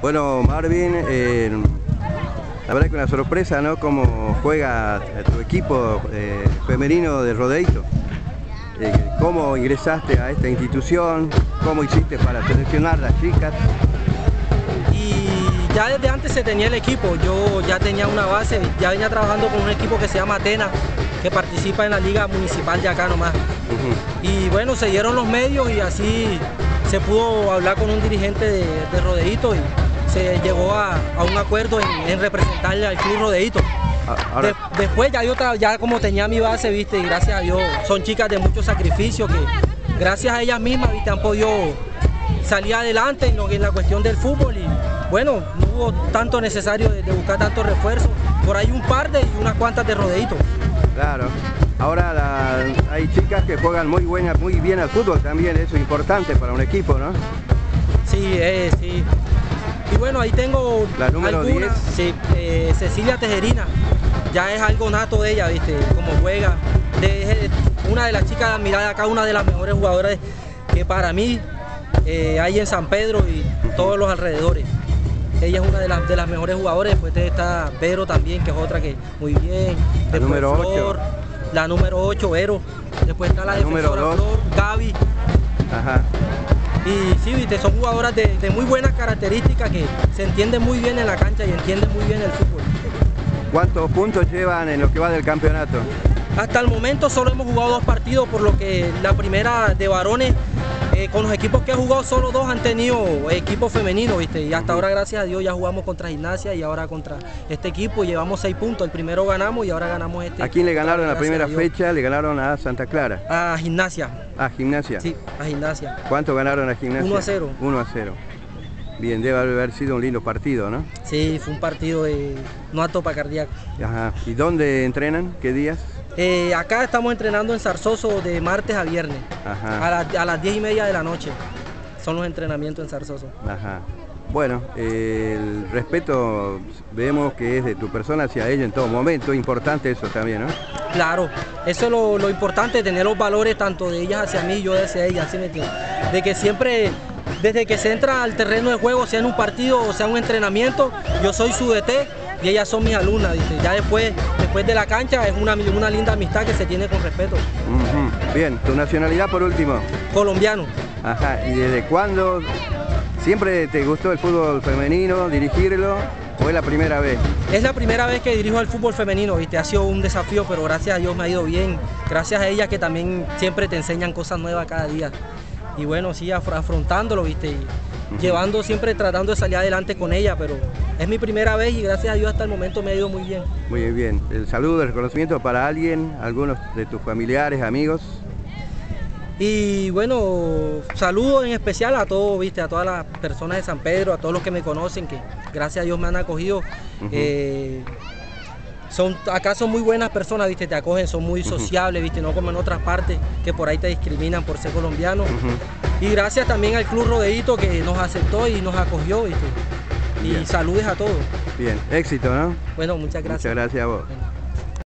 Bueno, Marvin, la verdad que una sorpresa, ¿no? Cómo juega tu equipo femenino de Rodeito. ¿Cómo ingresaste a esta institución? ¿Cómo hiciste para seleccionar las chicas? Y ya desde antes se tenía el equipo, yo ya tenía una base, ya venía trabajando con un equipo que se llama Atena, que participa en la liga municipal de acá nomás. Y bueno, se dieron los medios y así se pudo hablar con un dirigente de Rodeito y se llegó a un acuerdo en representarle al club Rodeito. Después ya como tenía mi base, viste, y gracias a Dios son chicas de mucho sacrificio que gracias a ellas mismas, viste, han podido salir adelante en la cuestión del fútbol y bueno, no hubo tanto necesario de buscar tantos refuerzos, por ahí un par y unas cuantas de Rodeito. Claro, ahora hay chicas que juegan muy bien al fútbol también, eso es importante para un equipo, ¿no? Sí, sí. Y bueno, ahí tengo la número algunas, 10. Sí, Cecilia Tejerina, ya es algo nato de ella, viste, como juega. Una de las chicas de admirar acá, una de las mejores jugadoras que para mí hay en San Pedro y todos los alrededores. Ella es una de las mejores jugadoras, después está Vero también, que es otra que muy bien. La número 8. La número 8, Vero. Después está la defensora Flor, Gaby. Ajá. Y sí, viste, son jugadoras de muy buenas características que se entienden muy bien en la cancha y entienden muy bien el fútbol. ¿Cuántos puntos llevan en lo que va del campeonato? Hasta el momento solo hemos jugado 2 partidos, por lo que la primera de varones, con los equipos que he jugado, solo 2 han tenido equipos femeninos, ¿viste? Y hasta ahora, gracias a Dios, ya jugamos contra Gimnasia y ahora contra este equipo. Llevamos 6 puntos, el primero ganamos y ahora ganamos este. ¿A quién le ganaron la primera fecha? Le ganaron a Santa Clara. A Gimnasia. ¿A Gimnasia? Sí, a Gimnasia. ¿Cuánto ganaron a Gimnasia? 1-0. 1-0. Bien, debe haber sido un lindo partido, ¿no? Sí, fue un partido no apto para cardíaco. Ajá. ¿Y dónde entrenan? ¿Qué días? Acá estamos entrenando en Zarzoso de martes a viernes. Ajá. A las 10:30 de la noche son los entrenamientos en Zarzoso. Ajá. Bueno, el respeto vemos que es de tu persona hacia ella en todo momento, importante eso también, ¿no? Claro, eso es lo importante, tener los valores tanto de ellas hacia mí y yo hacia ellas, ¿sí me entiendes? De que siempre, desde que se entra al terreno de juego, sea en un partido o sea en un entrenamiento, yo soy su DT y ellas son mis alumnas, ¿viste? Ya después de la cancha es una linda amistad que se tiene con respeto. Bien, ¿tu nacionalidad por último? Colombiano. Ajá, ¿y desde cuándo siempre te gustó el fútbol femenino, dirigirlo, o es la primera vez? Es la primera vez que dirijo el fútbol femenino, ¿viste? Ha sido un desafío, pero gracias a Dios me ha ido bien. Gracias a ellas que también siempre te enseñan cosas nuevas cada día. Y bueno, sí, afrontándolo, ¿viste? Y llevando siempre, tratando de salir adelante con ella, pero es mi primera vez y gracias a Dios hasta el momento me ha ido muy bien. Muy bien. El saludo, el reconocimiento para alguien, algunos de tus familiares, amigos. Y bueno, saludos en especial a todos, ¿viste? A todas las personas de San Pedro, a todos los que me conocen, que gracias a Dios me han acogido. Acá son muy buenas personas, ¿viste? Te acogen, son muy sociables, ¿viste? No como en otras partes que por ahí te discriminan por ser colombiano. Y gracias también al Club Rodeito que nos aceptó y nos acogió, ¿viste? Y saludes a todos. Bien, éxito, ¿no? Bueno, muchas gracias. Muchas gracias a vos.